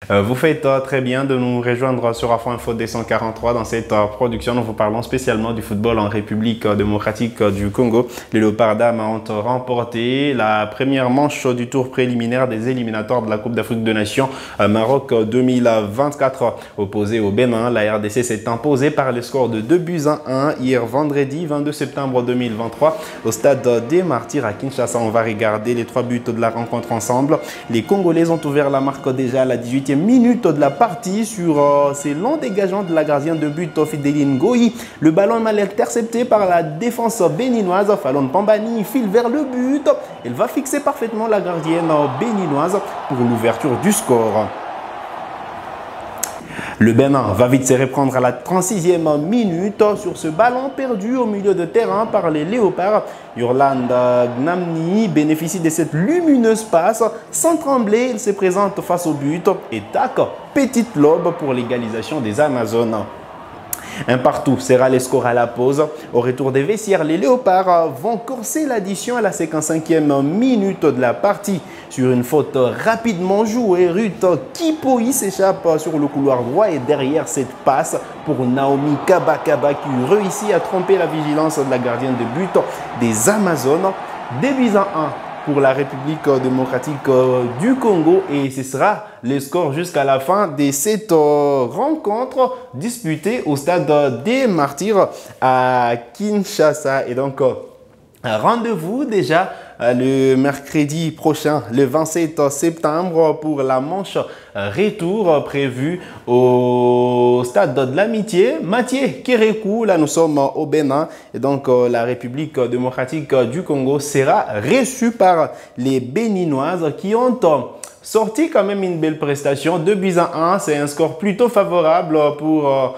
Vous faites très bien de nous rejoindre sur Afro Info 243. Dans cette production, nous vous parlons spécialement du football en République démocratique du Congo. Les Léopards dames ont remporté la première manche du tour préliminaire des éliminatoires de la Coupe d'Afrique des Nations Maroc 2024. Opposé au Bénin, la RDC s'est imposée par le score de 2-1 hier vendredi 22 septembre 2023 au stade des Martyrs à Kinshasa. On va regarder les 3 buts de la rencontre ensemble. Les Congolais ont ouvert la marque déjà à la 18e minute de la partie sur ces longs dégagements de la gardienne de but Fideline Ngoyi. Le ballon mal intercepté par la défense béninoise. Fallon Pambani file vers le but. Elle va fixer parfaitement la gardienne béninoise pour l'ouverture du score. Le Bénin va vite se reprendre à la 36e minute sur ce ballon perdu au milieu de terrain par les Léopards. Yurland Gnamni bénéficie de cette lumineuse passe. Sans trembler, il se présente face au but et tac, petite lobe pour l'égalisation des Amazones. Un partout sera le score à la pause. Au retour des vestiaires, les Léopards vont corser l'addition à la 55e minute de la partie. Sur une faute rapidement jouée, Ruth Kipoi s'échappe sur le couloir droit et derrière cette passe pour Naomi Kabakaba qui réussit à tromper la vigilance de la gardienne de but des Amazones. 2-1 pour la République démocratique du Congo et ce sera le score jusqu'à la fin de cette rencontre disputée au stade des Martyrs à Kinshasa. Et donc, rendez-vous déjà le mercredi prochain, le 27 septembre, pour la manche retour prévue au stade de l'Amitié. Mathieu Kérékou, là nous sommes au Bénin et donc la République démocratique du Congo sera reçue par les Béninoises qui ont sorti quand même une belle prestation. 2-1, c'est un score plutôt favorable pour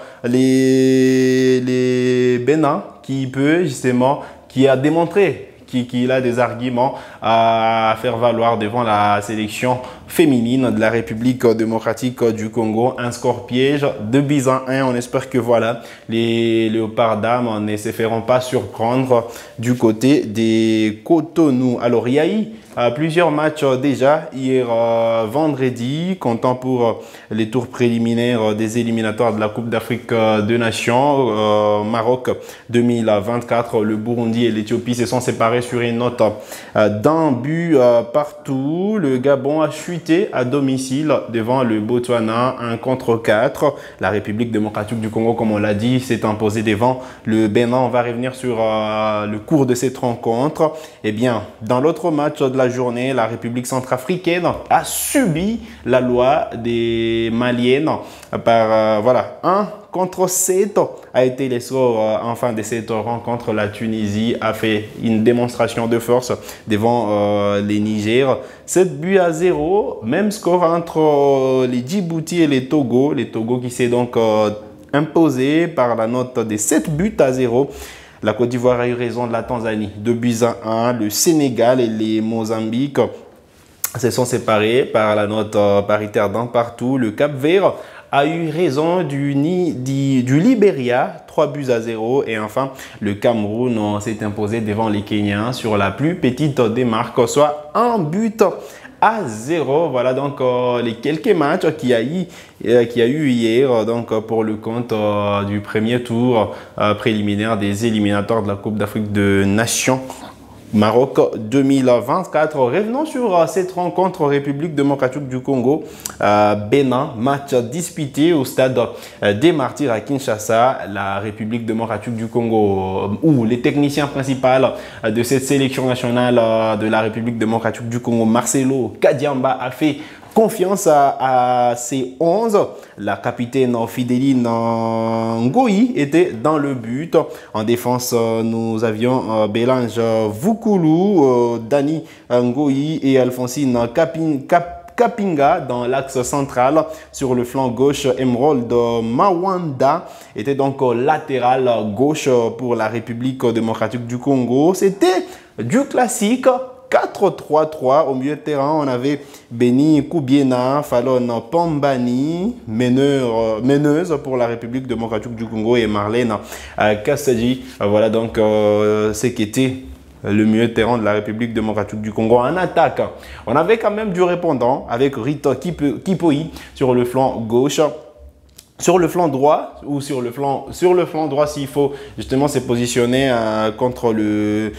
les Bénin qui a démontré qu'il a des arguments à faire valoir devant la sélection féminine de la République démocratique du Congo. Un score piège, 2-1. On espère que voilà, les Léopards dames ne se feront pas surprendre du côté des Cotonou. Alors, il y a eu plusieurs matchs déjà hier vendredi, comptant pour les tours préliminaires des éliminatoires de la Coupe d'Afrique des Nations Maroc 2024. Le Burundi et l'Éthiopie se sont séparés sur une note d'un but partout. Le Gabon a chuté à domicile devant le Botswana 1-4. La République démocratique du Congo, comme on l'a dit, s'est imposée devant le Bénin. On va revenir sur le cours de cette rencontre. Eh bien, dans l'autre match de la journée, la République centrafricaine a subi la loi des Maliennes par 1-7 a été le score en fin de cette rencontre. La Tunisie a fait une démonstration de force devant les Niger. 7-0, même score entre les Djibouti et les Togo. Les Togo qui s'est donc imposé par la note de 7-0. La Côte d'Ivoire a eu raison de la Tanzanie, 2-1. Le Sénégal et les Mozambique se sont séparés par la note paritaire d'un partout. Le Cap-Vert a eu raison du Libéria, 3-0. Et enfin, le Cameroun s'est imposé devant les Kenyans sur la plus petite des marques, soit 1-0. Voilà donc les quelques matchs qu'il y a eu hier donc pour le compte du premier tour préliminaire des éliminatoires de la Coupe d'Afrique des Nations Maroc 2024. Revenons sur cette rencontre République démocratique du Congo Bénin, match disputé au stade des Martyrs à Kinshasa. La République démocratique du Congo, où les techniciens principaux de cette sélection nationale de la République démocratique du Congo, Marcelo Kadiamba, a fait confiance à ses 11. La capitaine Fideline Ngoyi était dans le but. En défense, nous avions Belange Vukulu, Dani Ngoyi et Alphonsine Kapinga dans l'axe central. Sur le flanc gauche, Emerald Mawanda était donc latéral gauche pour la République démocratique du Congo. C'était du classique 4-3-3. Au milieu de terrain, on avait Beni Koubiena, Fallon Pambani, meneuse pour la République démocratique du Congo, et Marlène Kassadji. Voilà donc ce qu'était le milieu de terrain de la République démocratique du Congo. En attaque, on avait quand même du répondant avec Rito Kipoi sur le flanc gauche. Sur le flanc droit ou sur le flanc droit s'il faut justement se positionner contre le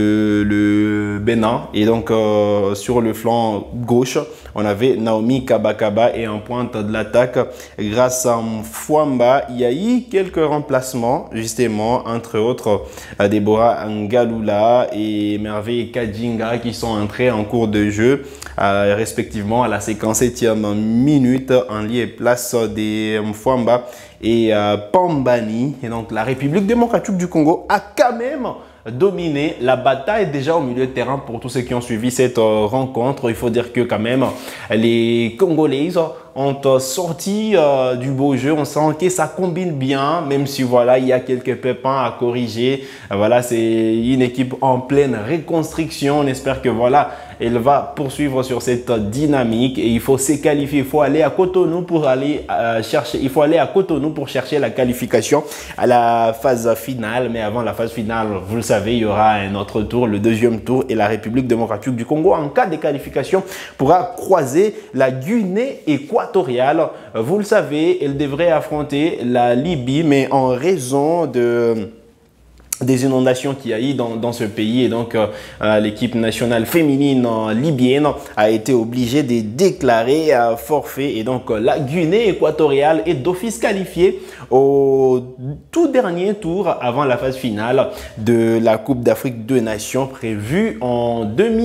Bénin, et donc sur le flanc gauche on avait Naomi Kabakaba, et en pointe de l'attaque grâce à Mfwamba il y a eu quelques remplacements justement, entre autres Deborah Ngalula et Merveille Kadinga qui sont entrés en cours de jeu respectivement à la 57e minute en lieu et place des Mfwamba et Pambani. Et donc la République démocratique du Congo a quand même dominé la bataille déjà au milieu de terrain. Pour tous ceux qui ont suivi cette rencontre, il faut dire que quand même les Congolais ont sorti du beau jeu. On sent que ça combine bien, même si voilà, il y a quelques pépins à corriger. Voilà, c'est une équipe en pleine reconstruction. On espère que voilà, elle va poursuivre sur cette dynamique, et il faut se qualifier. Il faut aller à Cotonou pour aller chercher la qualification à la phase finale. Mais avant la phase finale, vous le savez, il y aura un autre tour, le deuxième tour, et la République démocratique du Congo, en cas de qualification, pourra croiser la Guinée équatoriale. Vous le savez, elle devrait affronter la Libye, mais en raison des inondations qu'il y a eu dans ce pays, et donc l'équipe nationale féminine libyenne a été obligée de déclarer forfait, et donc la Guinée équatoriale est d'office qualifiée au tout dernier tour avant la phase finale de la Coupe d'Afrique des Nations prévue en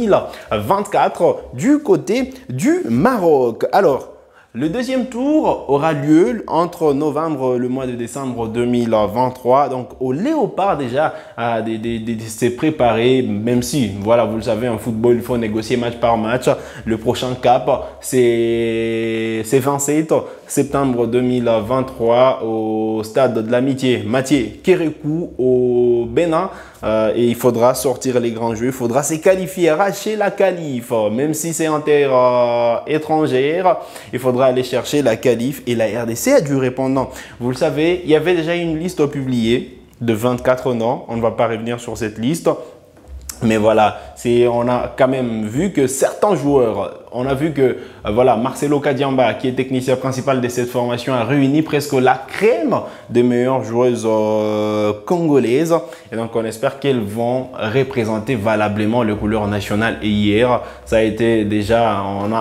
2024 du côté du Maroc. Alors, le deuxième tour aura lieu entre novembre, le mois de décembre 2023. Donc, au Léopard déjà s'est préparé, même si, voilà, vous le savez, en football, il faut négocier match par match. Le prochain cap, c'est 27 septembre 2023 au stade de l'Amitié Mathieu Kérékou au Bénin. Et il faudra sortir les grands jeux, il faudra se qualifier, arracher la qualif, même si c'est en terre étrangère, il faudra aller chercher la qualif, et la RDC a du répondant. Vous le savez, il y avait déjà une liste publiée de 24 noms, on ne va pas revenir sur cette liste. Mais voilà, on a quand même vu que certains joueurs, on a vu que voilà, Marcelo Kadiamba, qui est technicien principal de cette formation, a réuni presque la crème des meilleures joueuses congolaises. Et donc, on espère qu'elles vont représenter valablement les couleurs nationales. Et hier, ça a été déjà,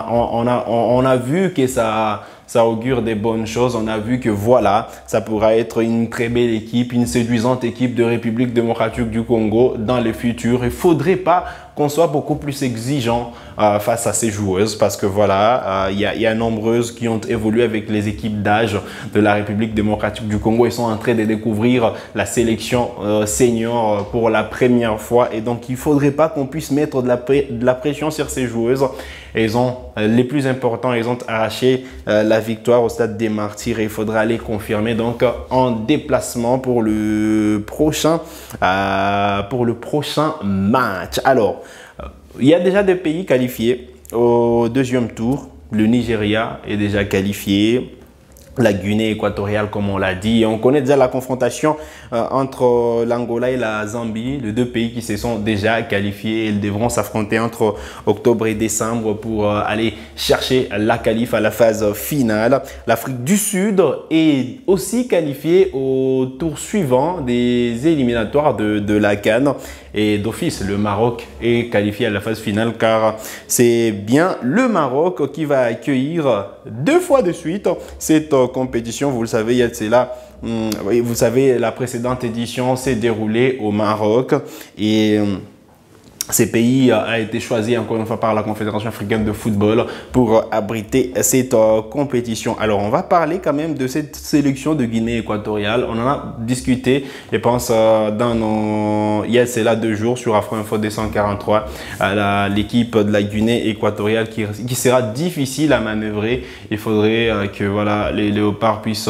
on a vu que ça augure des bonnes choses. On a vu que voilà, ça pourra être une très belle équipe, une séduisante équipe de République démocratique du Congo dans le futur. Il ne faudrait pas qu'on soit beaucoup plus exigeant face à ces joueuses, parce que voilà, il y a nombreuses qui ont évolué avec les équipes d'âge de la République démocratique du Congo. Ils sont en train de découvrir la sélection senior pour la première fois, et donc il ne faudrait pas qu'on puisse mettre de la pression sur ces joueuses. Elles ont les plus importants, ils ont arraché la victoire au stade des Martyrs, et il faudra les confirmer donc en déplacement pour le prochain match. Alors, il y a déjà des pays qualifiés au deuxième tour. Le Nigeria est déjà qualifié. La Guinée équatoriale, comme on l'a dit. On connaît déjà la confrontation entre l'Angola et la Zambie, les deux pays qui se sont déjà qualifiés. Ils devront s'affronter entre octobre et décembre pour aller chercher la qualif à la phase finale. L'Afrique du Sud est aussi qualifiée au tour suivant des éliminatoires de la CAN. Et d'office, le Maroc est qualifié à la phase finale, car c'est bien le Maroc qui va accueillir 2 fois de suite cette compétition. Vous le savez, il y a de cela. Vous savez, la précédente édition s'est déroulée au Maroc, et ces pays a été choisi encore une fois par la Confédération africaine de football pour abriter cette compétition. Alors, on va parler quand même de cette sélection de Guinée équatoriale. On en a discuté, je pense, il y a cela 2 jours sur Afro Info 243, l'équipe de la Guinée équatoriale qui sera difficile à manœuvrer. Il faudrait que voilà, les léopards puissent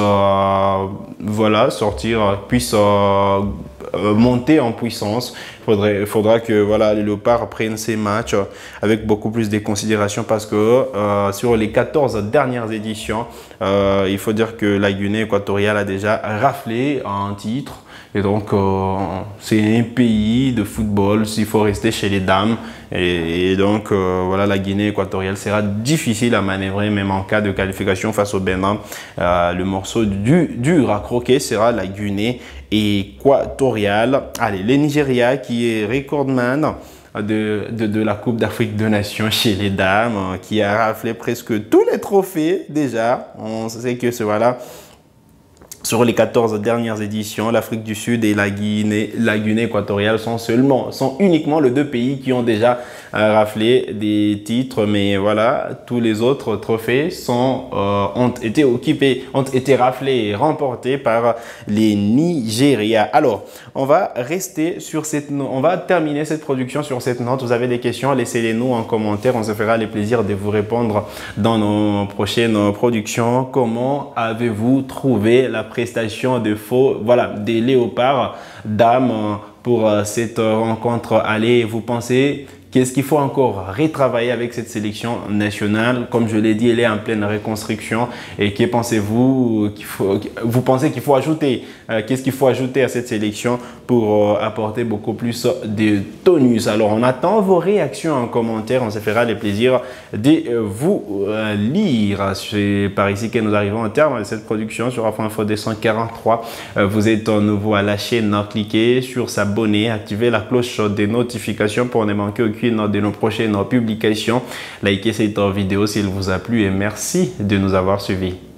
monter en puissance. Il faudra que voilà, les léopards prennent ces matchs avec beaucoup plus de considération, parce que sur les 14 dernières éditions, il faut dire que la Guinée équatoriale a déjà raflé un titre. Et donc, c'est un pays de football, s'il faut rester chez les dames. Et donc, voilà, la Guinée équatoriale sera difficile à manœuvrer, même en cas de qualification face au Bénin. Le morceau dur à croquer sera la Guinée équatoriale. Allez, le Nigeria qui est recordman de la Coupe d'Afrique de Nations chez les dames, qui a raflé presque tous les trophées déjà. On sait que ce voilà. Sur les 14 dernières éditions, l'Afrique du Sud et la Guinée équatoriale sont uniquement les deux pays qui ont déjà raflé des titres. Mais voilà, tous les autres trophées ont été raflés et remportés par les Nigérias. Alors, on va terminer cette production sur cette note. Vous avez des questions, laissez-les nous en commentaire. On se fera le plaisir de vous répondre dans nos prochaines productions. Comment avez-vous trouvé la prestation des léopards dames pour cette rencontre? Allez, vous pensez qu'est-ce qu'il faut encore retravailler avec cette sélection nationale? Comme je l'ai dit, elle est en pleine reconstruction. Et que pensez-vous vous pensez qu'il faut ajouter? Qu'est-ce qu'il faut ajouter à cette sélection pour apporter beaucoup plus de tonus? Alors, on attend vos réactions en commentaire. On se fera le plaisir de vous lire. C'est par ici que nous arrivons au terme de cette production sur Afro-Info 243. Vous êtes nouveau à la chaîne, cliquez sur s'abonner, activez la cloche des notifications pour ne manquer aucune de nos prochaines publications. Likez cette vidéo s'il vous a plu et merci de nous avoir suivis.